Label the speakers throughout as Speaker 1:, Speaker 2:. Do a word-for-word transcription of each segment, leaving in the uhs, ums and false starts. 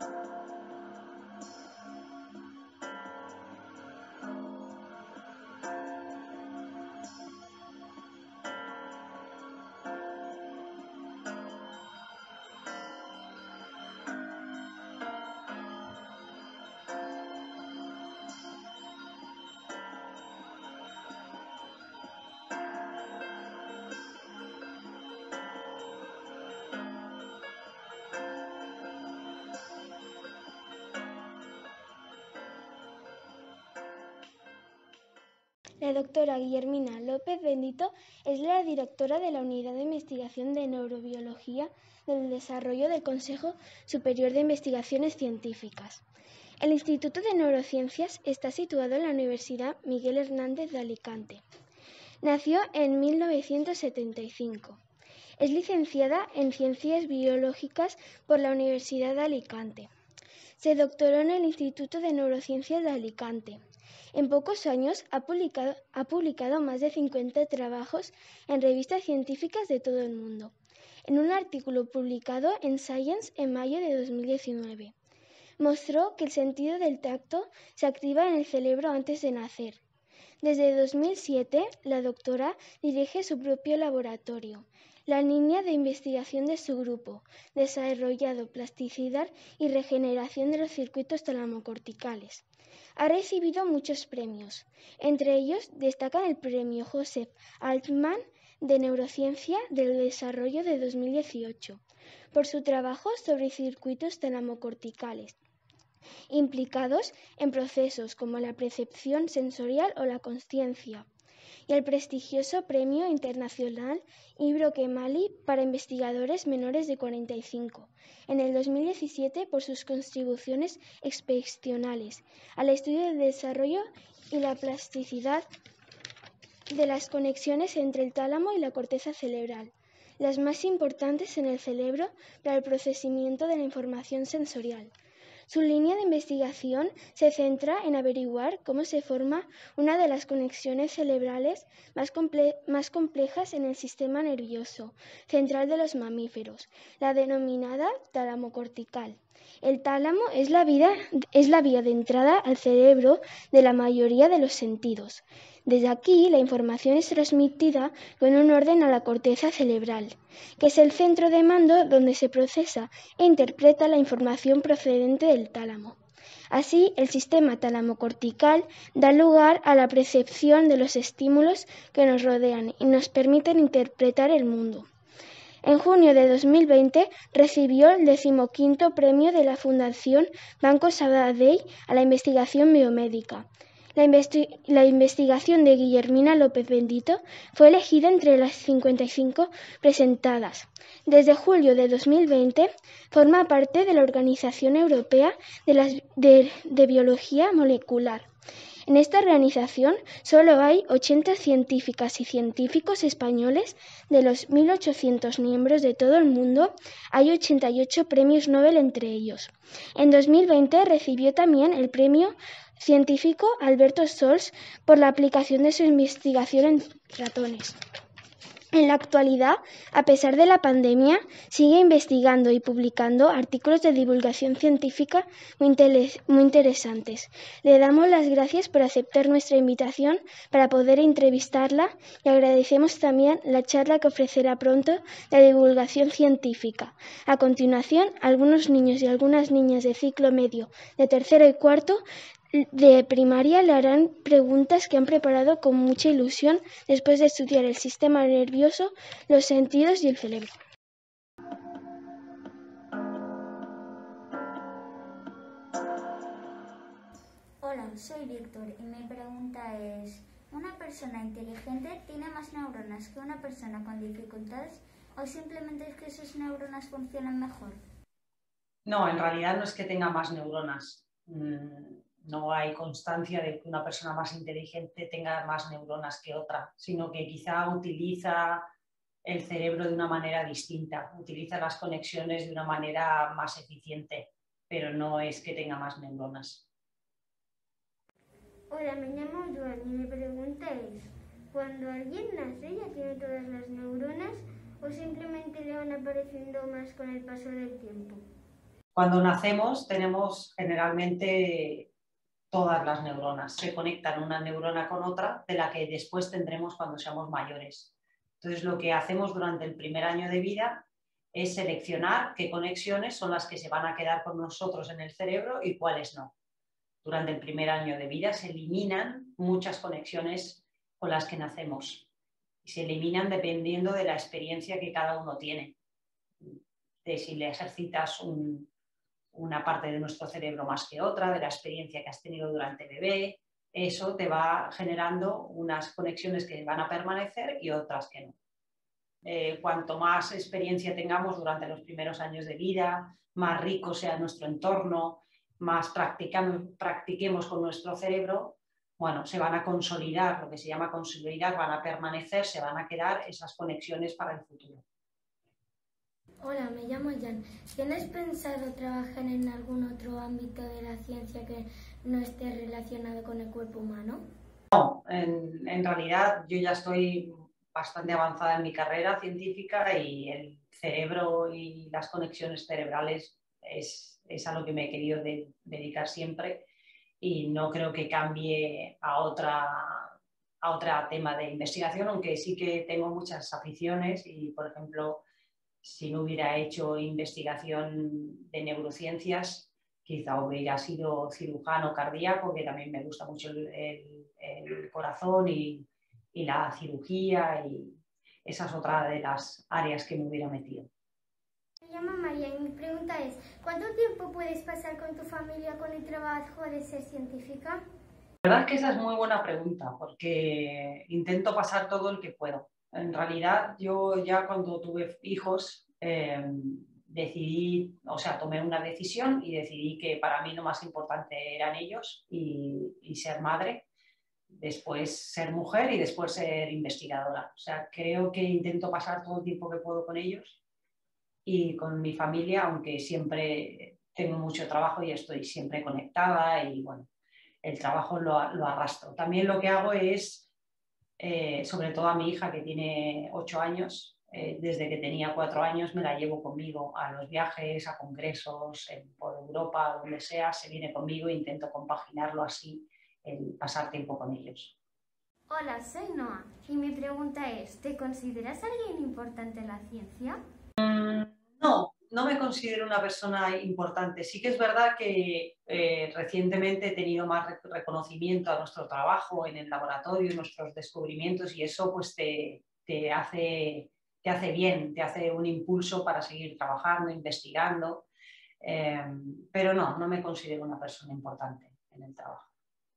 Speaker 1: La doctora Guillermina López Bendito es la directora de la Unidad de Investigación de Neurobiología del Desarrollo del Consejo Superior de Investigaciones Científicas. El Instituto de Neurociencias está situado en la Universidad Miguel Hernández de Alicante. Nació en mil novecientos setenta y cinco. Es licenciada en Ciencias Biológicas por la Universidad de Alicante. Se doctoró en el Instituto de Neurociencias de Alicante. En pocos años ha publicado, ha publicado más de cincuenta trabajos en revistas científicas de todo el mundo. En un artículo publicado en Science en mayo de dos mil diecinueve, mostró que el sentido del tacto se activa en el cerebro antes de nacer. Desde dos mil siete, la doctora dirige su propio laboratorio, la línea de investigación de su grupo, desarrollado plasticidad y regeneración de los circuitos talamocorticales. Ha recibido muchos premios. Entre ellos destacan el Premio Joseph Altman de Neurociencia del Desarrollo de dos mil dieciocho, por su trabajo sobre circuitos talamocorticales, implicados en procesos como la percepción sensorial o la consciencia, y el prestigioso Premio Internacional Ibro Kemal para investigadores menores de cuarenta y cinco, en el dos mil diecisiete por sus contribuciones excepcionales al estudio del desarrollo y la plasticidad de las conexiones entre el tálamo y la corteza cerebral, las más importantes en el cerebro para el procesamiento de la información sensorial. Su línea de investigación se centra en averiguar cómo se forma una de las conexiones cerebrales más, comple- más complejas en el sistema nervioso central de los mamíferos, la denominada talamocortical. El tálamo es la, vida, es la vía de entrada al cerebro de la mayoría de los sentidos. Desde aquí, la información es transmitida con un orden a la corteza cerebral, que es el centro de mando donde se procesa e interpreta la información procedente del tálamo. Así, el sistema talamocortical da lugar a la percepción de los estímulos que nos rodean y nos permiten interpretar el mundo. En junio de dos mil veinte recibió el decimoquinto premio de la Fundación Banco Sabadell a la investigación biomédica. La, investi- la investigación de Guillermina López Bendito fue elegida entre las cincuenta y cinco presentadas. Desde julio de dos mil veinte forma parte de la Organización Europea de, las, de, de Biología Molecular. En esta organización solo hay ochenta científicas y científicos españoles. De los mil ochocientos miembros de todo el mundo, hay ochenta y ocho premios Nobel entre ellos. En dos mil veinte recibió también el premio científico Alberto Sols por la aplicación de su investigación en ratones. En la actualidad, a pesar de la pandemia, sigue investigando y publicando artículos de divulgación científica muy, muy interesantes. Le damos las gracias por aceptar nuestra invitación para poder entrevistarla y agradecemos también la charla que ofrecerá pronto de divulgación científica. A continuación, algunos niños y algunas niñas de ciclo medio, de tercero y cuarto, de primaria le harán preguntas que han preparado con mucha ilusión después de estudiar el sistema nervioso, los sentidos y el cerebro.
Speaker 2: Hola, soy Víctor y mi pregunta es, ¿una persona inteligente tiene más neuronas que una persona con dificultades o simplemente es que sus neuronas funcionan mejor?
Speaker 3: No, en realidad no es que tenga más neuronas. No hay constancia de que una persona más inteligente tenga más neuronas que otra, sino que quizá utiliza el cerebro de una manera distinta, utiliza las conexiones de una manera más eficiente, pero no es que tenga más neuronas.
Speaker 4: Hola, me llamo Joan y mi pregunta es, ¿cuando alguien nace ya tiene todas las neuronas o simplemente le van apareciendo más con el paso del tiempo?
Speaker 3: Cuando nacemos tenemos generalmente todas las neuronas. Se conectan una neurona con otra, de la que después tendremos cuando seamos mayores. Entonces, lo que hacemos durante el primer año de vida es seleccionar qué conexiones son las que se van a quedar con nosotros en el cerebro y cuáles no. Durante el primer año de vida se eliminan muchas conexiones con las que nacemos. Y se eliminan dependiendo de la experiencia que cada uno tiene. De si le ejercitas un, una parte de nuestro cerebro más que otra, de la experiencia que has tenido durante bebé, eso te va generando unas conexiones que van a permanecer y otras que no. Eh, cuanto más experiencia tengamos durante los primeros años de vida, más rico sea nuestro entorno, más practiquemos con nuestro cerebro, bueno, se van a consolidar, lo que se llama consolidar, van a permanecer, se van a quedar esas conexiones para el futuro.
Speaker 5: Hola, me llamo Jan. ¿Tienes pensado trabajar en algún otro ámbito de la ciencia que no esté relacionado con el cuerpo humano?
Speaker 3: No, en, en realidad yo ya estoy bastante avanzada en mi carrera científica y el cerebro y las conexiones cerebrales es, es a lo que me he querido de, dedicar siempre y no creo que cambie a otra, a otro tema de investigación, aunque sí que tengo muchas aficiones y, por ejemplo, si no hubiera hecho investigación de neurociencias, quizá hubiera sido cirujano cardíaco, que también me gusta mucho el, el, el corazón y, y la cirugía, y esa es otra de las áreas que me hubiera metido.
Speaker 4: Me llamo María y mi pregunta es, ¿cuánto tiempo puedes pasar con tu familia con el trabajo de ser científica?
Speaker 3: La verdad es que esa es muy buena pregunta, porque intento pasar todo el que puedo. En realidad, yo ya cuando tuve hijos, eh, decidí, o sea, tomé una decisión y decidí que para mí lo más importante eran ellos y, y ser madre, después ser mujer y después ser investigadora. O sea, creo que intento pasar todo el tiempo que puedo con ellos y con mi familia, aunque siempre tengo mucho trabajo y estoy siempre conectada y bueno, el trabajo lo, lo arrastro. También lo que hago es, eh, sobre todo a mi hija que tiene ocho años, eh, desde que tenía cuatro años me la llevo conmigo a los viajes, a congresos, en, por Europa, donde sea, se viene conmigo e intento compaginarlo así, el pasar tiempo con ellos.
Speaker 4: Hola, soy Noa y mi pregunta es, ¿te consideras alguien importante en la ciencia?
Speaker 3: Mm, no, no me considero una persona importante. Sí que es verdad que eh, recientemente he tenido más reconocimiento a nuestro trabajo en el laboratorio, nuestros descubrimientos, y eso pues te, te, hace, te hace bien, te hace un impulso para seguir trabajando, investigando. Eh, pero no, no me considero una persona importante en el trabajo.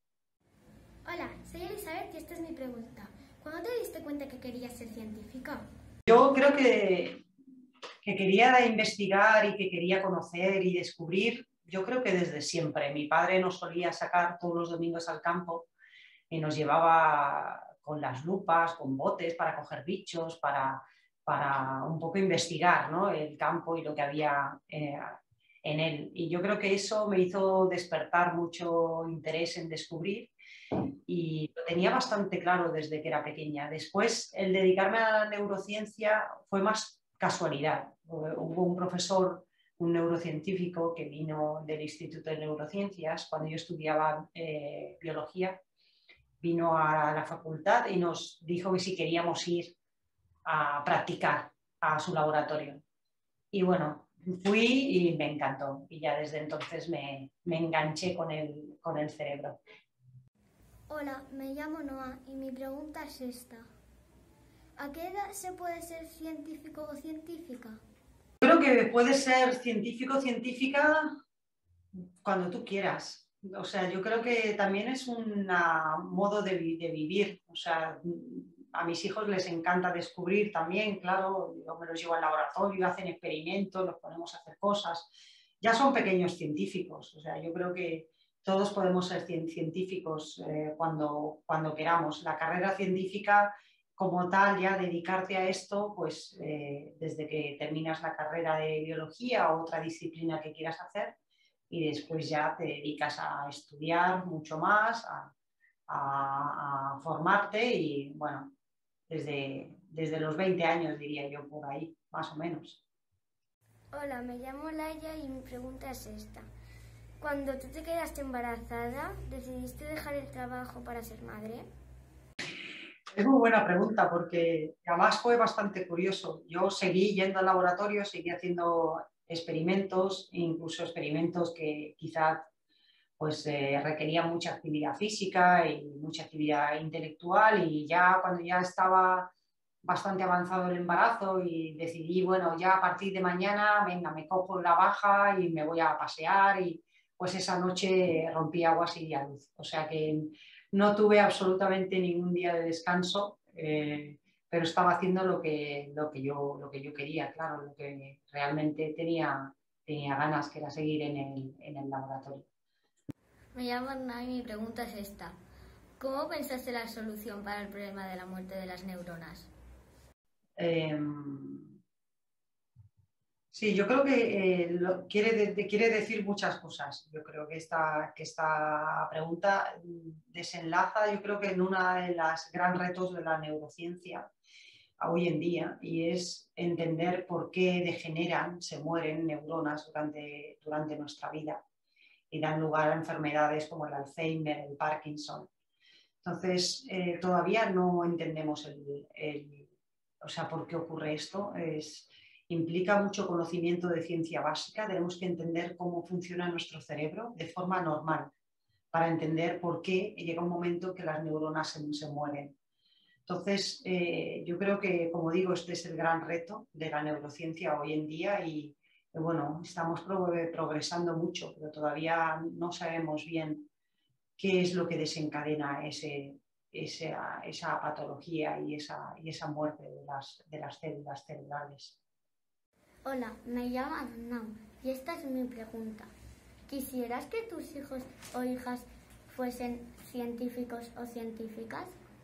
Speaker 5: Hola, soy Elizabeth y esta es mi pregunta. ¿Cuándo te diste cuenta que querías ser científica?
Speaker 3: Yo creo que, que quería investigar y que quería conocer y descubrir, yo creo que desde siempre. Mi padre nos solía sacar todos los domingos al campo y nos llevaba con las lupas, con botes para coger bichos, para, para un poco investigar, ¿no?, el campo y lo que había eh, en él. Y yo creo que eso me hizo despertar mucho interés en descubrir y lo tenía bastante claro desde que era pequeña. Después, el dedicarme a la neurociencia fue más casualidad. Hubo un profesor, un neurocientífico que vino del Instituto de Neurociencias cuando yo estudiaba eh, biología, vino a la facultad y nos dijo que si queríamos ir a practicar a su laboratorio. Y bueno, fui y me encantó y ya desde entonces me, me enganché con el, con el cerebro.
Speaker 5: Hola, me llamo Noa y mi pregunta es esta. ¿A qué edad se puede ser científico o científica?
Speaker 3: Creo que puedes ser científico o científica cuando tú quieras. O sea, yo creo que también es un modo de, de vivir. O sea, a mis hijos les encanta descubrir también, claro, yo me los llevo al laboratorio, hacen experimentos, los ponemos a hacer cosas. Ya son pequeños científicos. O sea, yo creo que todos podemos ser científicos eh, cuando, cuando queramos. La carrera científica como tal, ya dedicarte a esto, pues eh, desde que terminas la carrera de biología o otra disciplina que quieras hacer y después ya te dedicas a estudiar mucho más, a, a, a formarte y bueno, desde, desde los veinte años diría yo por ahí, más o menos.
Speaker 5: Hola, me llamo Laia y mi pregunta es esta. Cuando tú te quedaste embarazada, ¿decidiste dejar el trabajo para ser madre?
Speaker 3: Es muy buena pregunta porque además fue bastante curioso. Yo seguí yendo al laboratorio, seguí haciendo experimentos, incluso experimentos que quizás pues, eh, requerían mucha actividad física y mucha actividad intelectual, y ya cuando ya estaba bastante avanzado el embarazo y decidí, bueno, ya a partir de mañana, venga, me cojo la baja y me voy a pasear, y pues esa noche rompí aguas y di a luz. O sea que no tuve absolutamente ningún día de descanso, eh, pero estaba haciendo lo que, lo, que yo, lo que yo quería, claro, lo que realmente tenía, tenía ganas, que era seguir en el, en el laboratorio.
Speaker 6: Me llamo Ana y mi pregunta es esta. ¿Cómo pensaste la solución para el problema de la muerte de las neuronas?
Speaker 3: Eh, sí, yo creo que eh, lo, quiere, de, quiere decir muchas cosas. Yo creo que esta, que esta pregunta desenlaza, yo creo que en uno de los grandes retos de la neurociencia hoy en día, y es entender por qué degeneran, se mueren neuronas durante, durante nuestra vida y dan lugar a enfermedades como el Alzheimer, el Parkinson. Entonces, eh, todavía no entendemos el, el, o sea, por qué ocurre esto. Es, implica mucho conocimiento de ciencia básica. Tenemos que entender cómo funciona nuestro cerebro de forma normal para entender por qué llega un momento que las neuronas se, se mueren. Entonces, eh, yo creo que, como digo, este es el gran reto de la neurociencia hoy en día, y bueno, estamos progresando mucho, pero todavía no sabemos bien qué es lo que desencadena ese, esa, esa patología y esa, y esa muerte de las, de las células cerebrales.
Speaker 5: Hola, me llamo Arnau y esta es mi pregunta. ¿Quisieras que tus hijos o hijas fuesen científicos o científicas?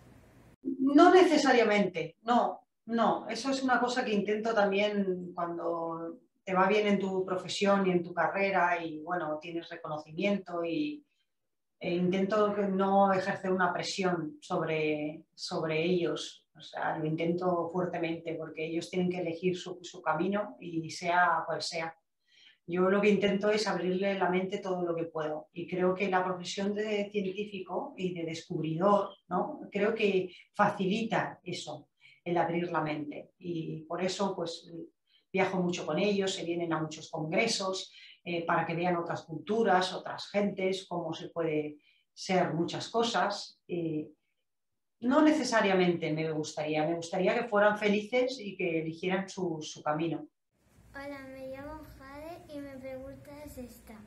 Speaker 3: No necesariamente, no, no. Eso es una cosa que intento también cuando te va bien en tu profesión y en tu carrera y, bueno, tienes reconocimiento, y e intento no ejercer una presión sobre, sobre ellos. O sea, lo intento fuertemente porque ellos tienen que elegir su, su camino, y sea cual sea. Yo lo que intento es abrirle la mente todo lo que puedo, y creo que la profesión de científico y de descubridor, ¿no? Creo que facilita eso, el abrir la mente, y por eso pues viajo mucho con ellos, se vienen a muchos congresos eh, para que vean otras culturas, otras gentes, cómo se puede ser muchas cosas. Eh, no necesariamente me gustaría, me gustaría que fueran felices y que eligieran su, su camino.
Speaker 4: Hola, me llamo Jade y mi pregunta es esta.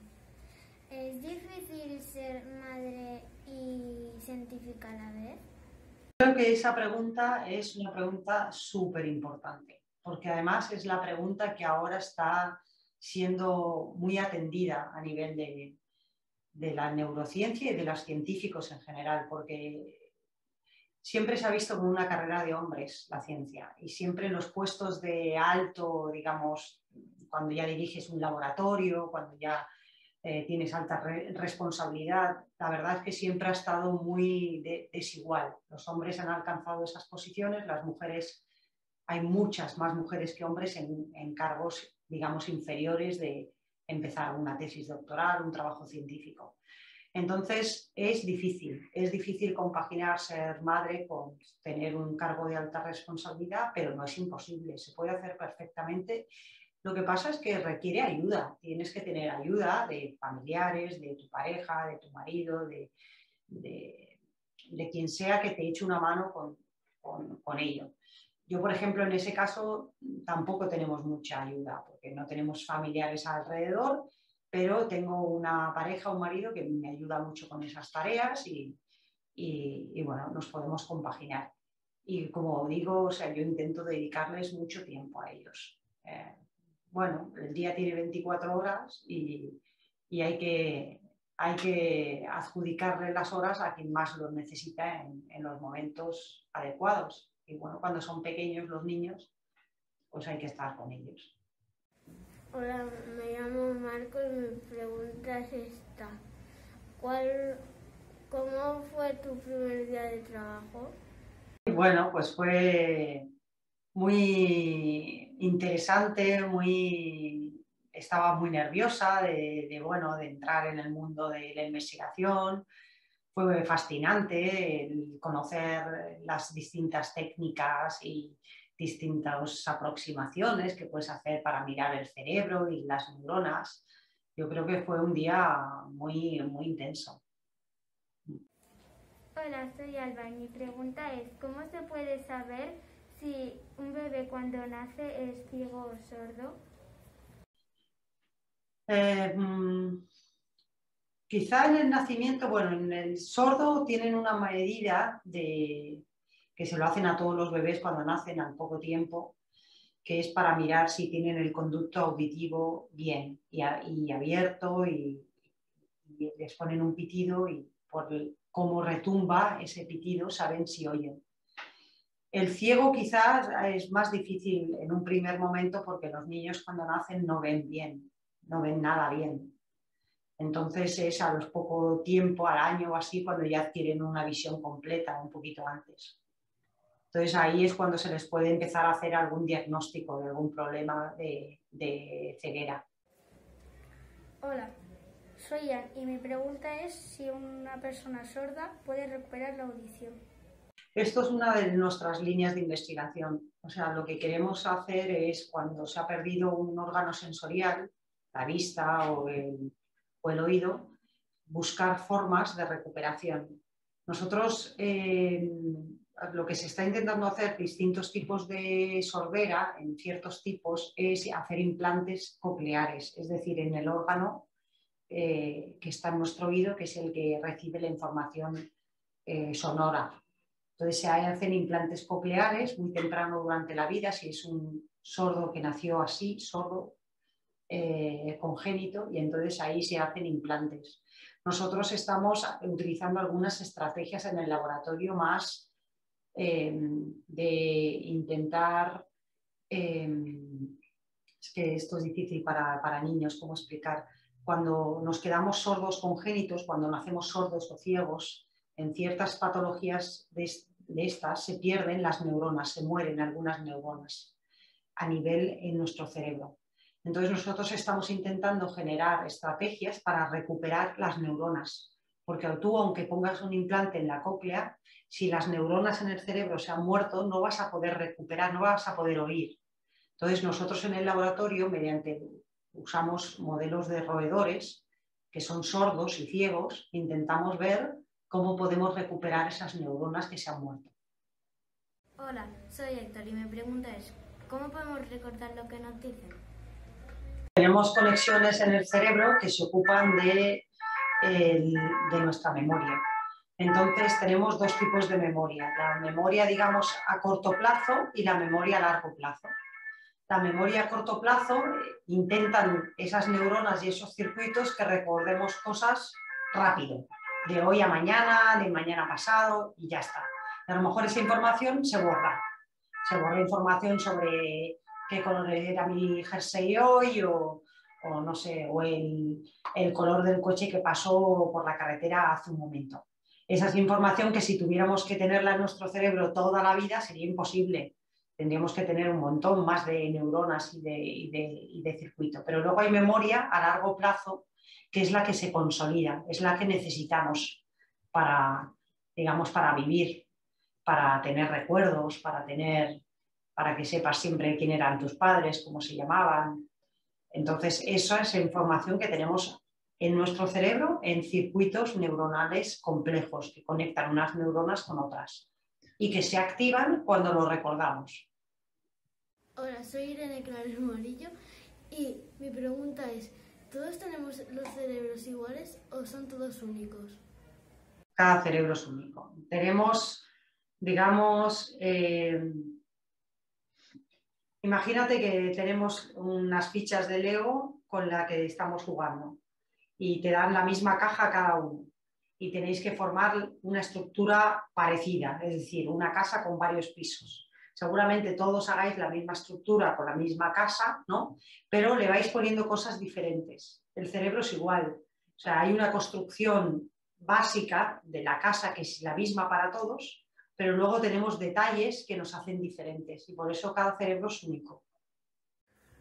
Speaker 4: ¿Es difícil ser madre y científica a la vez?
Speaker 3: Creo que esa pregunta es una pregunta súper importante, porque además es la pregunta que ahora está siendo muy atendida a nivel de, de la neurociencia y de los científicos en general, porque siempre se ha visto como una carrera de hombres la ciencia, y siempre los puestos de alto, digamos, cuando ya diriges un laboratorio, cuando ya eh, tienes alta re responsabilidad, la verdad es que siempre ha estado muy de desigual. Los hombres han alcanzado esas posiciones, las mujeres, hay muchas más mujeres que hombres en, en cargos, digamos, inferiores de empezar una tesis doctoral, un trabajo científico. Entonces es difícil, es difícil compaginar ser madre con tener un cargo de alta responsabilidad, pero no es imposible, se puede hacer perfectamente. Lo que pasa es que requiere ayuda, tienes que tener ayuda de familiares, de tu pareja, de tu marido, de, de, de quien sea que te eche una mano con, con, con ello. Yo, por ejemplo, en ese caso tampoco tenemos mucha ayuda, porque no tenemos familiares alrededor, pero tengo una pareja, un marido que me ayuda mucho con esas tareas, y, y, y bueno, nos podemos compaginar. Y como digo, o sea, yo intento dedicarles mucho tiempo a ellos. Eh, bueno, el día tiene veinticuatro horas y, y hay, que, hay que adjudicarle las horas a quien más lo necesita en, en los momentos adecuados. Y bueno, cuando son pequeños los niños, pues hay que estar con ellos.
Speaker 5: Hola, me llamo Marco y mi pregunta es esta. ¿Cuál, ¿Cómo fue tu primer día de trabajo?
Speaker 3: Bueno, pues fue muy interesante, muy, estaba muy nerviosa de, de, bueno, de entrar en el mundo de la investigación. Fue fascinante el conocer las distintas técnicas y distintas aproximaciones que puedes hacer para mirar el cerebro y las neuronas. Yo creo que fue un día muy, muy intenso.
Speaker 4: Hola, soy Alba y mi pregunta es, ¿cómo se puede saber si un bebé cuando nace es ciego o sordo?
Speaker 3: Eh, quizá en el nacimiento, bueno, en el sordo tienen una medida de, que se lo hacen a todos los bebés cuando nacen al poco tiempo, que es para mirar si tienen el conducto auditivo bien y, a, y abierto y, y les ponen un pitido y por el, cómo retumba ese pitido saben si oyen. El ciego quizás es más difícil en un primer momento porque los niños cuando nacen no ven bien, no ven nada bien. Entonces es a los poco tiempo, al año o así, cuando ya adquieren una visión completa, un poquito antes. Entonces ahí es cuando se les puede empezar a hacer algún diagnóstico de algún problema de, de ceguera.
Speaker 7: Hola, soy Ian y mi pregunta es si una persona sorda puede recuperar la audición.
Speaker 3: Esto es una de nuestras líneas de investigación. O sea, lo que queremos hacer es cuando se ha perdido un órgano sensorial, la vista o el, o el oído, buscar formas de recuperación. Nosotros eh, lo que se está intentando hacer, distintos tipos de sordera, en ciertos tipos, es hacer implantes cocleares, es decir, en el órgano eh, que está en nuestro oído, que es el que recibe la información eh, sonora. Entonces se hacen implantes cocleares muy temprano durante la vida, si es un sordo que nació así, sordo, eh, congénito, y entonces ahí se hacen implantes. Nosotros estamos utilizando algunas estrategias en el laboratorio más eh, de intentar, eh, es que esto es difícil para, para niños, ¿cómo explicar? Cuando nos quedamos sordos congénitos, cuando nacemos sordos o ciegos, en ciertas patologías de, de estas se pierden las neuronas, se mueren algunas neuronas a nivel en nuestro cerebro. Entonces nosotros estamos intentando generar estrategias para recuperar las neuronas, porque tú, aunque pongas un implante en la cóclea, si las neuronas en el cerebro se han muerto, no vas a poder recuperar, no vas a poder oír. Entonces nosotros en el laboratorio, mediante, usamos modelos de roedores que son sordos y ciegos, intentamos ver cómo podemos recuperar esas neuronas que se han muerto.
Speaker 7: Hola, soy Héctor y mi pregunta es, ¿cómo podemos recordar lo que nos dicen?
Speaker 3: Tenemos conexiones en el cerebro que se ocupan de, el, de nuestra memoria. Entonces tenemos dos tipos de memoria, la memoria, digamos, a corto plazo y la memoria a largo plazo. La memoria a corto plazo intentan esas neuronas y esos circuitos que recordemos cosas rápido, de hoy a mañana, de mañana a pasado y ya está. Y a lo mejor esa información se borra. Se borra información sobre qué color era mi jersey hoy o, o no sé, o el, el color del coche que pasó por la carretera hace un momento. Esa es información que si tuviéramos que tenerla en nuestro cerebro toda la vida sería imposible. Tendríamos que tener un montón más de neuronas y de, y de, y de circuito. Pero luego hay memoria a largo plazo, que es la que se consolida, es la que necesitamos para, digamos, para vivir, para tener recuerdos, para, tener, para que sepas siempre quién eran tus padres, cómo se llamaban. Entonces, esa es información que tenemos en nuestro cerebro en circuitos neuronales complejos que conectan unas neuronas con otras y que se activan cuando lo recordamos.
Speaker 5: Hola, soy Irene Clares Morillo y mi pregunta es, ¿todos tenemos los cerebros iguales o son todos únicos?
Speaker 3: Cada cerebro es único. Tenemos, digamos, eh, imagínate que tenemos unas fichas de Lego con las que estamos jugando y te dan la misma caja cada uno y tenéis que formar una estructura parecida, es decir, una casa con varios pisos. Seguramente todos hagáis la misma estructura con la misma casa, ¿no? Pero le vais poniendo cosas diferentes. El cerebro es igual. O sea, hay una construcción básica de la casa que es la misma para todos, pero luego tenemos detalles que nos hacen diferentes y por eso cada cerebro es único.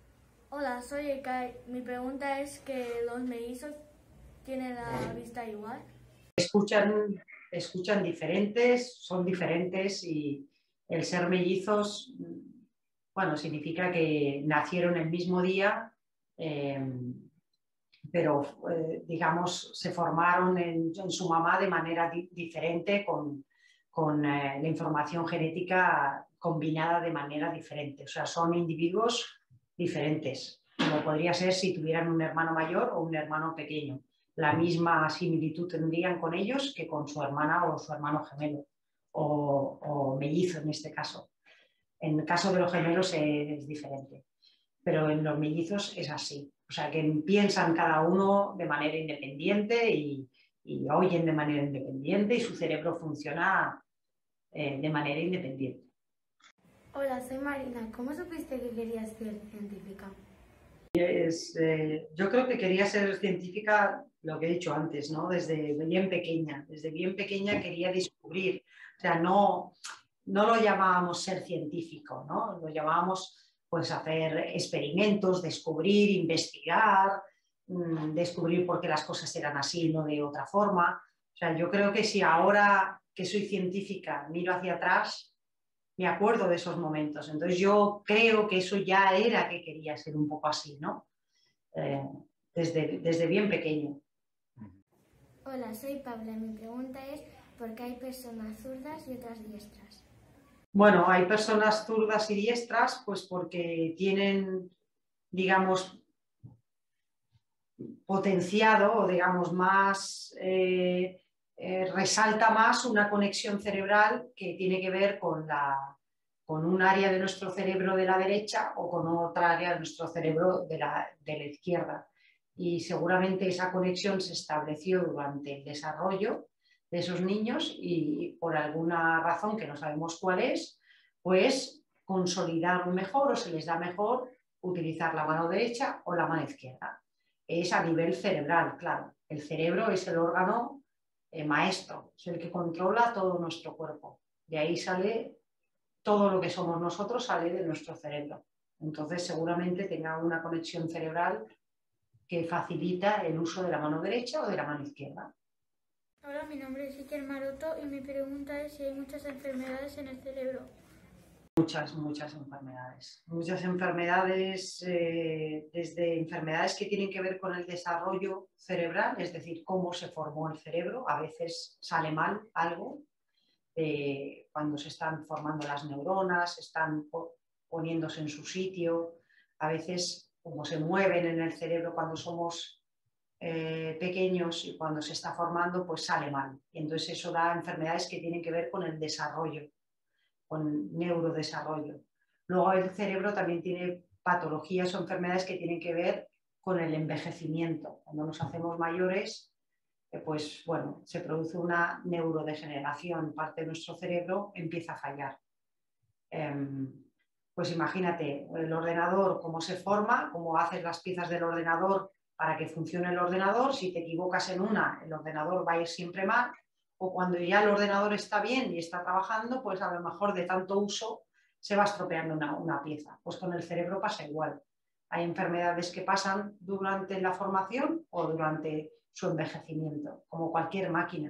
Speaker 7: Hola, soy Eka. Mi pregunta es que los mellizos tienen la vista igual.
Speaker 3: Escuchan, escuchan diferentes, son diferentes y el ser mellizos, bueno, significa que nacieron el mismo día, eh, pero eh, digamos se formaron en, en su mamá de manera di diferente con, con eh, la información genética combinada de manera diferente. O sea, son individuos diferentes, como podría ser si tuvieran un hermano mayor o un hermano pequeño. La misma similitud tendrían con ellos que con su hermana o su hermano gemelo o, o mellizo en este caso. En el caso de los gemelos es diferente, pero en los mellizos es así. O sea, que piensan cada uno de manera independiente y, y oyen de manera independiente y su cerebro funciona eh, de manera independiente.
Speaker 5: Hola, soy Marina. ¿Cómo supiste que querías ser científica?
Speaker 3: Es, eh, yo creo que quería ser científica, lo que he dicho antes, ¿no? Desde bien pequeña. Desde bien pequeña quería descubrir. O sea, no, no lo llamábamos ser científico, ¿no? Lo llamábamos pues hacer experimentos, descubrir, investigar, mmm, descubrir por qué las cosas eran así y no de otra forma. O sea, yo creo que si ahora que soy científica miro hacia atrás, me acuerdo de esos momentos. Entonces yo creo que eso ya era que quería ser un poco así, ¿no? Eh, desde, desde bien pequeño.
Speaker 4: Hola, soy Paula. Mi pregunta es ¿por qué hay personas zurdas y otras diestras?
Speaker 3: Bueno, hay personas zurdas y diestras pues porque tienen, digamos, potenciado o digamos más, eh, eh, resalta más una conexión cerebral que tiene que ver con, la, con un área de nuestro cerebro de la derecha o con otra área de nuestro cerebro de la, de la izquierda. Y seguramente esa conexión se estableció durante el desarrollo de esos niños y por alguna razón que no sabemos cuál es, pues consolidaron mejor o se les da mejor utilizar la mano derecha o la mano izquierda. Es a nivel cerebral, claro. El cerebro es el órgano eh, maestro, es el que controla todo nuestro cuerpo. De ahí sale todo lo que somos nosotros, sale de nuestro cerebro. Entonces seguramente tenga una conexión cerebral que facilita el uso de la mano derecha o de la mano izquierda.
Speaker 7: Hola, mi nombre es Iker Maroto y mi pregunta es si hay muchas enfermedades en el cerebro.
Speaker 3: Muchas, muchas enfermedades. Muchas enfermedades, eh, desde enfermedades que tienen que ver con el desarrollo cerebral, es decir, cómo se formó el cerebro. A veces sale mal algo, eh, cuando se están formando las neuronas, están poniéndose en su sitio. A veces, como se mueven en el cerebro cuando somos eh, pequeños y cuando se está formando, pues sale mal. Y entonces eso da enfermedades que tienen que ver con el desarrollo, con neurodesarrollo. Luego el cerebro también tiene patologías o enfermedades que tienen que ver con el envejecimiento. Cuando nos hacemos mayores, eh, pues bueno, se produce una neurodegeneración, parte de nuestro cerebro empieza a fallar. Eh, pues imagínate, el ordenador, cómo se forma, cómo haces las piezas del ordenador para que funcione el ordenador. Si te equivocas en una, el ordenador va a ir siempre mal. O cuando ya el ordenador está bien y está trabajando, pues a lo mejor de tanto uso se va estropeando una, una pieza. Pues con el cerebro pasa igual. Hay enfermedades que pasan durante la formación o durante su envejecimiento, como cualquier máquina.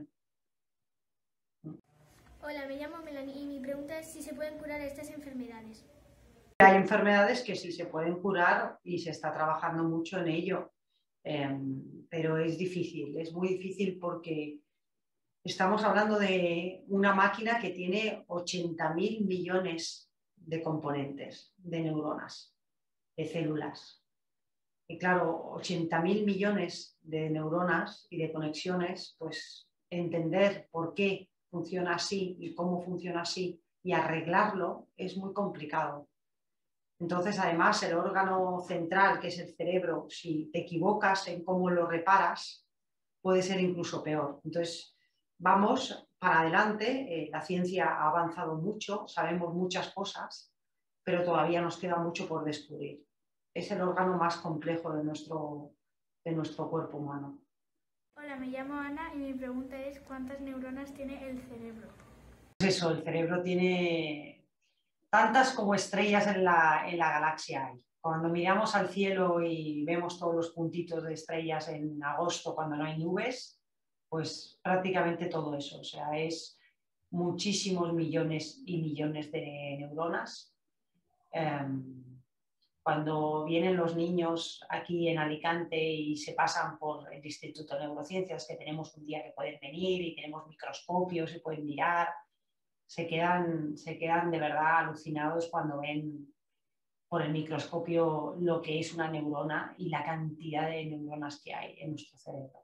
Speaker 7: Hola, me llamo Melanie y mi pregunta es si se pueden curar estas enfermedades.
Speaker 3: Hay enfermedades que sí se pueden curar y se está trabajando mucho en ello, eh, pero es difícil, es muy difícil porque estamos hablando de una máquina que tiene ochenta mil millones de componentes, de neuronas, de células. Y claro, ochenta mil millones de neuronas y de conexiones, pues entender por qué funciona así y cómo funciona así y arreglarlo es muy complicado. Entonces, además, el órgano central, que es el cerebro, si te equivocas en cómo lo reparas, puede ser incluso peor. Entonces, vamos para adelante, eh, la ciencia ha avanzado mucho, sabemos muchas cosas, pero todavía nos queda mucho por descubrir. Es el órgano más complejo de nuestro, de nuestro cuerpo humano.
Speaker 7: Hola, me llamo Ana y mi pregunta es ¿cuántas neuronas tiene el cerebro?
Speaker 3: Pues eso, el cerebro tiene tantas como estrellas en la, en la galaxia hay. Cuando miramos al cielo y vemos todos los puntitos de estrellas en agosto cuando no hay nubes, pues prácticamente todo eso. O sea, es muchísimos millones y millones de neuronas. Um, Cuando vienen los niños aquí en Alicante y se pasan por el Instituto de Neurociencias, que tenemos un día que pueden venir y tenemos microscopios y pueden mirar, se quedan, se quedan de verdad alucinados cuando ven por el microscopio lo que es una neurona y la cantidad de neuronas que hay en nuestro cerebro.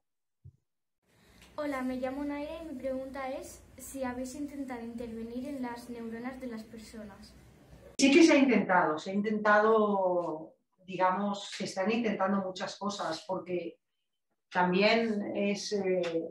Speaker 7: Hola, me llamo Naira y mi pregunta es si habéis intentado intervenir en las neuronas de las personas.
Speaker 3: Sí que se ha intentado, se ha intentado, digamos, se están intentando muchas cosas porque también es, eh,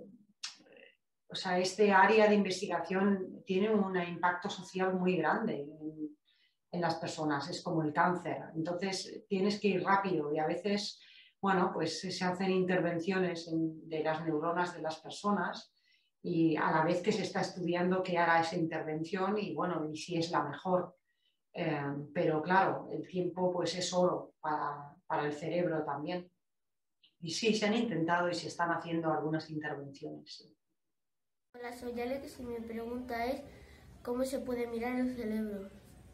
Speaker 3: o sea, este área de investigación tiene un impacto social muy grande en, en las personas, es como el cáncer, entonces tienes que ir rápido y a veces, bueno, pues se hacen intervenciones en, de las neuronas de las personas y a la vez que se está estudiando qué hará esa intervención y bueno, y si es la mejor. Eh, pero claro, el tiempo pues es oro para, para el cerebro también. Y sí, se han intentado y se están haciendo algunas intervenciones. Sí.
Speaker 5: Hola, soy Alex y mi pregunta es ¿cómo se puede mirar el cerebro?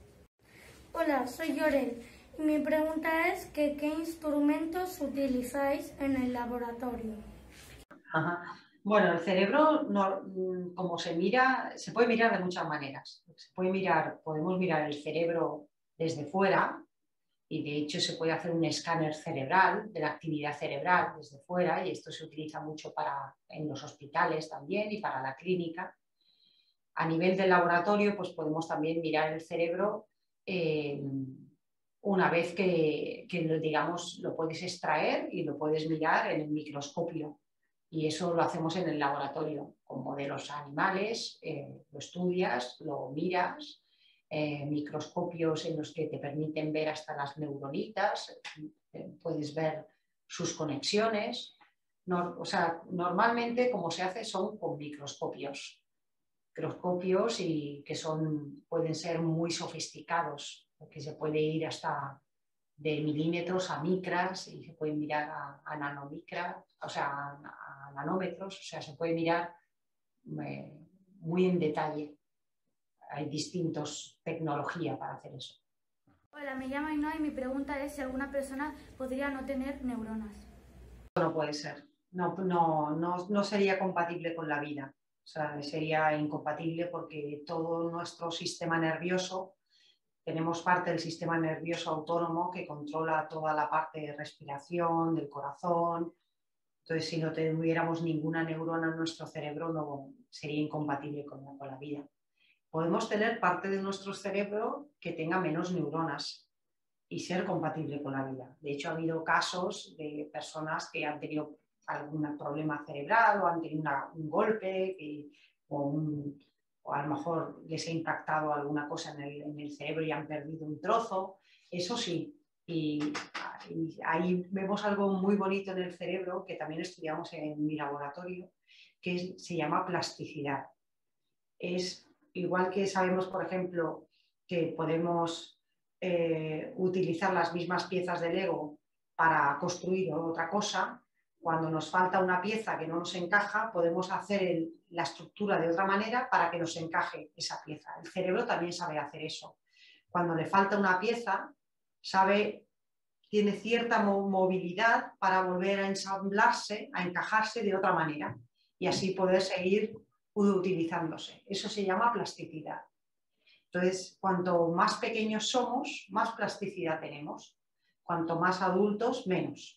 Speaker 7: Hola, soy Llorel y mi pregunta es que ¿qué instrumentos utilizáis en el laboratorio?
Speaker 3: Ajá. Bueno, el cerebro, no, como se mira, se puede mirar de muchas maneras. Se puede mirar, podemos mirar el cerebro desde fuera y de hecho se puede hacer un escáner cerebral de la actividad cerebral desde fuera y esto se utiliza mucho para, en los hospitales también y para la clínica. A nivel del laboratorio, pues podemos también mirar el cerebro eh, una vez que, que digamos, lo puedes extraer y lo puedes mirar en el microscopio. Y eso lo hacemos en el laboratorio, con modelos animales, eh, lo estudias, lo miras, eh, microscopios en los que te permiten ver hasta las neuronitas, eh, puedes ver sus conexiones. No, o sea, normalmente como se hace son con microscopios, microscopios y que son, pueden ser muy sofisticados, porque se puede ir hasta de milímetros a micras y se puede mirar a, a nanomicras, o sea, a, a nanómetros, o sea, se puede mirar eh, muy en detalle. Hay distintas tecnologías para hacer eso.
Speaker 7: Hola, me llamo Ainhoa y mi pregunta es si alguna persona podría no tener neuronas.
Speaker 3: No puede ser, no, no, no, no sería compatible con la vida, o sea, sería incompatible porque todo nuestro sistema nervioso, tenemos parte del sistema nervioso autónomo que controla toda la parte de respiración, del corazón. Entonces, si no tuviéramos ninguna neurona en nuestro cerebro, no sería incompatible con la, con la vida. Podemos tener parte de nuestro cerebro que tenga menos neuronas y ser compatible con la vida. De hecho, ha habido casos de personas que han tenido algún problema cerebral o han tenido una, un golpe que, o un... o a lo mejor les ha impactado alguna cosa en el, en el cerebro y han perdido un trozo, eso sí. Y, y ahí vemos algo muy bonito en el cerebro que también estudiamos en mi laboratorio, que es, se llama plasticidad. Es igual que sabemos, por ejemplo, que podemos eh, utilizar las mismas piezas de Lego para construir otra cosa. Cuando nos falta una pieza que no nos encaja, podemos hacer el, la estructura de otra manera para que nos encaje esa pieza. El cerebro también sabe hacer eso. Cuando le falta una pieza, sabe, tiene cierta movilidad para volver a ensamblarse, a encajarse de otra manera y así poder seguir utilizándose. Eso se llama plasticidad. Entonces, cuanto más pequeños somos, más plasticidad tenemos. Cuanto más adultos, menos.